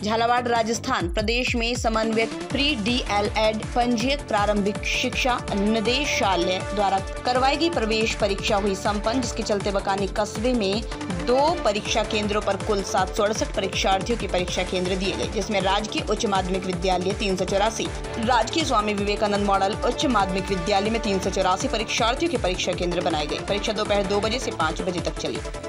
झालावाड़ राजस्थान प्रदेश में समन्वयक pre DLED पंजीयक प्रारंभिक शिक्षा निदेशालय द्वारा करवाई गई प्रवेश परीक्षा हुई संपन्न, जिसके चलते बकानी कस्बे में 2 परीक्षा केंद्रों पर कुल 768 परीक्षार्थियों के परीक्षा केंद्र दिए गए, जिसमें राजकीय उच्च माध्यमिक विद्यालय 384, राजकीय स्वामी विवेकानंद मॉडल उच्च माध्यमिक विद्यालय में 384 परीक्षार्थियों के परीक्षा केंद्र बनाए गए। परीक्षा दोपहर 2 बजे से 5 बजे तक चली।